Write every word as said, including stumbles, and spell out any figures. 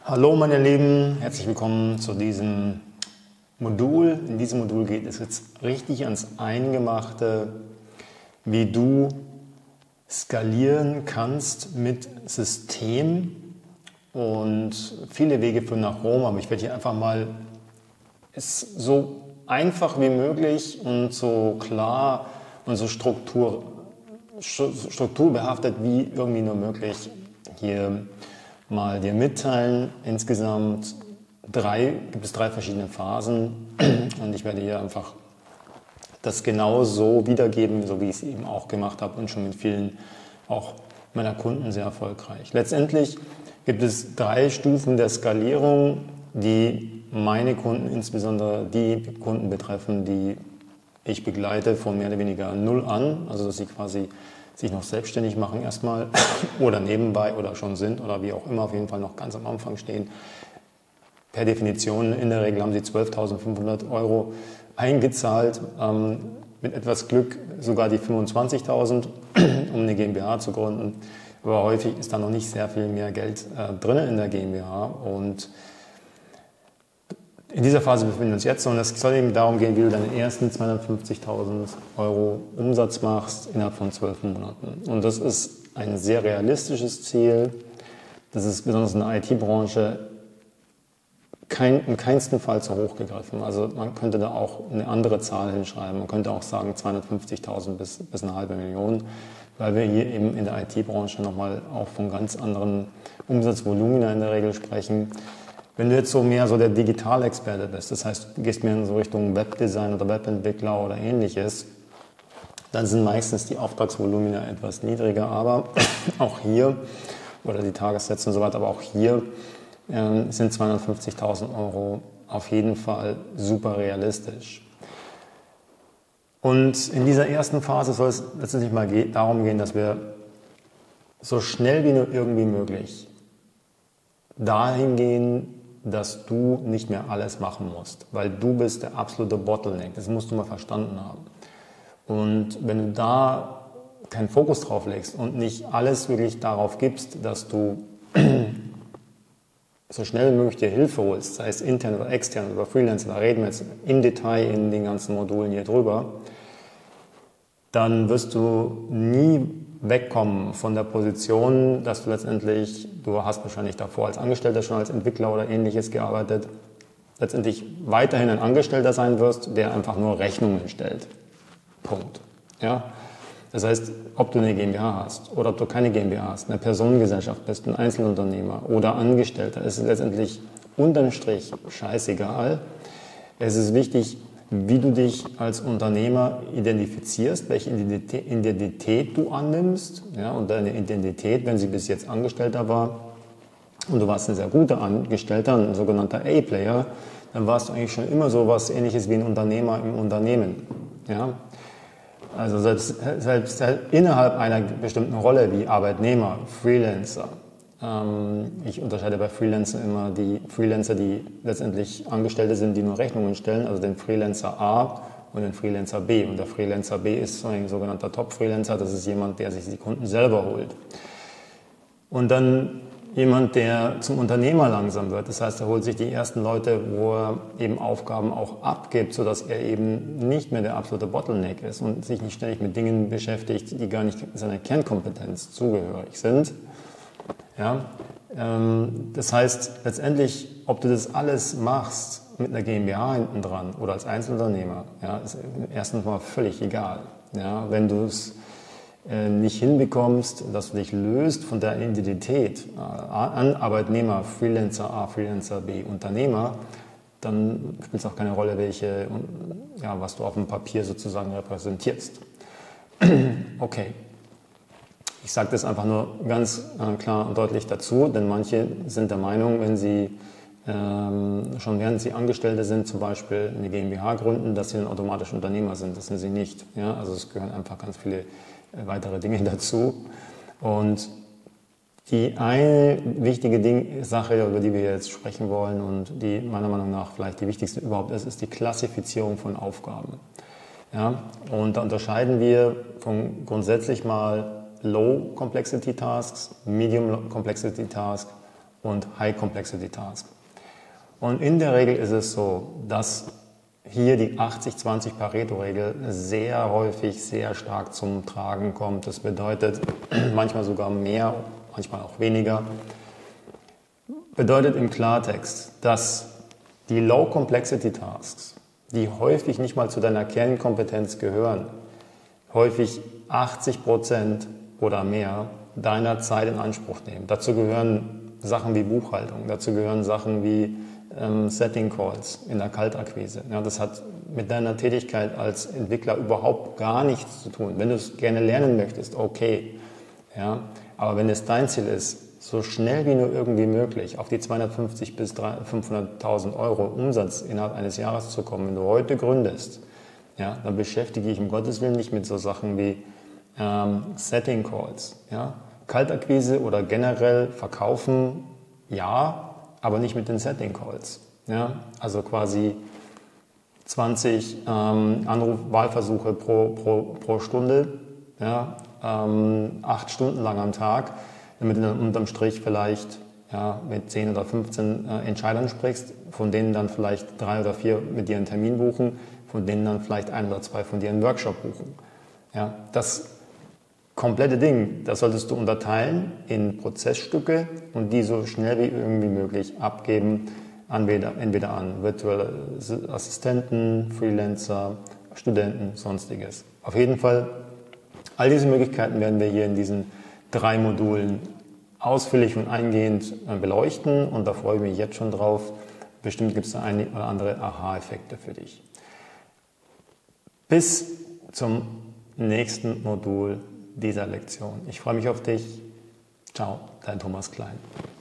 Hallo meine Lieben, herzlich willkommen zu diesem Modul. In diesem Modul geht es jetzt richtig ans Eingemachte, wie du skalieren kannst mit System, und viele Wege führen nach Rom, aber ich werde hier einfach mal es so einfach wie möglich und so klar und so Struktur, strukturbehaftet wie irgendwie nur möglich hier mal dir mitteilen. Insgesamt drei, gibt es drei verschiedene Phasen und ich werde hier einfach das genau so wiedergeben, so wie ich es eben auch gemacht habe und schon mit vielen auch meiner Kunden sehr erfolgreich. Letztendlich gibt es drei Stufen der Skalierung, die meine Kunden, insbesondere die Kunden betreffen, die ich begleite von mehr oder weniger null an, also dass sie quasi sich noch selbstständig machen erstmal oder nebenbei oder schon sind oder wie auch immer, auf jeden Fall noch ganz am Anfang stehen. Per Definition, in der Regel haben sie zwölftausendfünfhundert Euro eingezahlt, ähm, mit etwas Glück sogar die fünfundzwanzigtausend, um eine GmbH zu gründen. Aber häufig ist da noch nicht sehr viel mehr Geld äh, drin in der GmbH, und in dieser Phase befinden wir uns jetzt, und es soll eben darum gehen, wie du deinen ersten zweihundertfünfzigtausend Euro Umsatz machst innerhalb von zwölf Monaten. Und das ist ein sehr realistisches Ziel. Das ist besonders in der I T-Branche kein, im keinsten Fall zu hoch gegriffen. Also man könnte da auch eine andere Zahl hinschreiben. Man könnte auch sagen zweihundertfünfzigtausend bis, bis eine halbe Million, weil wir hier eben in der I T-Branche nochmal auch von ganz anderen Umsatzvolumina in der Regel sprechen. Wenn du jetzt so mehr so der Digitalexperte bist, das heißt, du gehst mehr in so Richtung Webdesign oder Webentwickler oder ähnliches, dann sind meistens die Auftragsvolumina etwas niedriger, aber auch hier, oder die Tagessätze und so weiter, aber auch hier ähm, sind zweihundertfünfzigtausend Euro auf jeden Fall super realistisch. Und in dieser ersten Phase soll es letztendlich mal ge- darum gehen, dass wir so schnell wie nur irgendwie möglich dahin gehen, dass du nicht mehr alles machen musst, weil du bist der absolute Bottleneck. Das musst du mal verstanden haben. Und wenn du da keinen Fokus drauf legst und nicht alles wirklich darauf gibst, dass du so schnell wie möglich dir Hilfe holst, sei es intern oder extern oder Freelancer, da reden wir jetzt im Detail in den ganzen Modulen hier drüber, dann wirst du nie wegkommen von der Position, dass du letztendlich, du hast wahrscheinlich davor als Angestellter schon als Entwickler oder ähnliches gearbeitet, letztendlich weiterhin ein Angestellter sein wirst, der einfach nur Rechnungen stellt. Punkt. Ja? Das heißt, ob du eine GmbH hast oder ob du keine GmbH hast, eine Personengesellschaft bist, ein Einzelunternehmer oder Angestellter, ist letztendlich unterm Strich scheißegal. Es ist wichtig, wie du dich als Unternehmer identifizierst, welche Identität du annimmst. Ja, und deine Identität, wenn sie bis jetzt Angestellter war und du warst ein sehr guter Angestellter, ein sogenannter A-Player, dann warst du eigentlich schon immer so was Ähnliches wie ein Unternehmer im Unternehmen. Ja? Also selbst, selbst innerhalb einer bestimmten Rolle wie Arbeitnehmer, Freelancer. Ich unterscheide bei Freelancern immer die Freelancer, die letztendlich Angestellte sind, die nur Rechnungen stellen, also den Freelancer A und den Freelancer B. Und der Freelancer B ist so ein sogenannter Top-Freelancer, das ist jemand, der sich die Kunden selber holt. Und dann jemand, der zum Unternehmer langsam wird, das heißt, er holt sich die ersten Leute, wo er eben Aufgaben auch abgibt, sodass er eben nicht mehr der absolute Bottleneck ist und sich nicht ständig mit Dingen beschäftigt, die gar nicht seiner Kernkompetenz zugehörig sind. Ja, ähm, das heißt, letztendlich, ob du das alles machst mit einer GmbH hinten dran oder als Einzelunternehmer, ja, ist erstens mal völlig egal. Ja, wenn du es äh, nicht hinbekommst, dass du dich löst von der Identität äh, an Arbeitnehmer, Freelancer A, Freelancer B, Unternehmer, dann spielt es auch keine Rolle, welche, ja, was du auf dem Papier sozusagen repräsentierst. Okay. Ich sage das einfach nur ganz äh, klar und deutlich dazu, denn manche sind der Meinung, wenn sie ähm, schon während sie Angestellte sind, zum Beispiel eine GmbH gründen, dass sie dann automatisch Unternehmer sind. Das sind sie nicht. Ja? Also es gehören einfach ganz viele äh, weitere Dinge dazu. Und die eine wichtige Ding, Sache, über die wir jetzt sprechen wollen und die meiner Meinung nach vielleicht die wichtigste überhaupt ist, ist die Klassifizierung von Aufgaben. Ja? Und da unterscheiden wir von grundsätzlich mal Low Complexity Tasks, Medium Complexity Tasks und High Complexity Task. Und in der Regel ist es so, dass hier die achtzig zwanzig Pareto-Regel sehr häufig sehr stark zum Tragen kommt. Das bedeutet manchmal sogar mehr, manchmal auch weniger. Bedeutet im Klartext, dass die Low Complexity Tasks, die häufig nicht mal zu deiner Kernkompetenz gehören, häufig achtzig Prozent oder mehr deiner Zeit in Anspruch nehmen. Dazu gehören Sachen wie Buchhaltung, dazu gehören Sachen wie ähm, Setting Calls in der Kaltakquise. Ja, das hat mit deiner Tätigkeit als Entwickler überhaupt gar nichts zu tun. Wenn du es gerne lernen möchtest, okay. Ja, aber wenn es dein Ziel ist, so schnell wie nur irgendwie möglich auf die zweihundertfünfzig bis fünfhunderttausend Euro Umsatz innerhalb eines Jahres zu kommen, wenn du heute gründest, ja, dann beschäftige ich um Gottes Willen nicht mit so Sachen wie ähm, Setting Calls. Ja. Kaltakquise oder generell Verkaufen, ja, aber nicht mit den Setting Calls. Ja. Also quasi zwanzig ähm, Anruf-Wahlversuche pro, pro, pro Stunde, ja, ähm, acht Stunden lang am Tag, damit du dann unterm Strich vielleicht ja, mit zehn oder fünfzehn äh, Entscheidern sprichst, von denen dann vielleicht drei oder vier mit dir einen Termin buchen, von denen dann vielleicht ein oder zwei von dir einen Workshop buchen. Ja, das komplette Ding, das solltest du unterteilen in Prozessstücke und die so schnell wie irgendwie möglich abgeben, entweder, entweder an virtuelle Assistenten, Freelancer, Studenten, sonstiges. Auf jeden Fall, all diese Möglichkeiten werden wir hier in diesen drei Modulen ausführlich und eingehend beleuchten und da freue ich mich jetzt schon drauf. Bestimmt gibt es da ein oder andere Aha-Effekte für dich. Bis zum nächsten Modul dieser Lektion. Ich freue mich auf dich. Ciao, dein Thomas Klein.